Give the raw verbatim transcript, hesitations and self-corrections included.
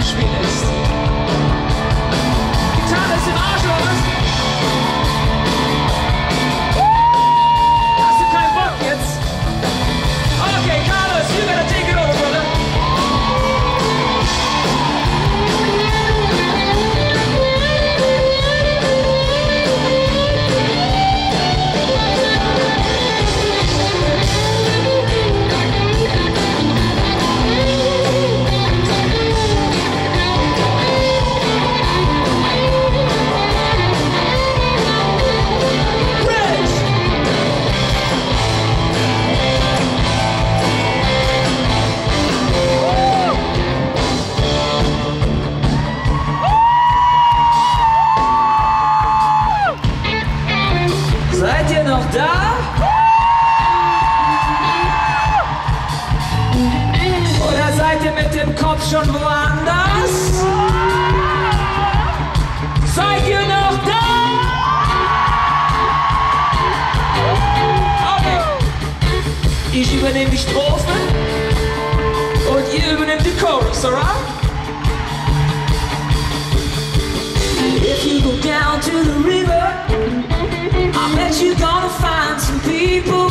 Spiel ist. Gitarre ist im Arsch, oder was? Hast du keinen Bock jetzt? Okay, Carlos, you gotta take it over, brother. Seid ihr noch da? Oder seid ihr mit dem Kopf schon woanders? Seid ihr noch da? Okay. Ich übernehme die Strophe und ihr übernehmt die Chorus, alright? If you go down to the river, I bet you're gonna find some people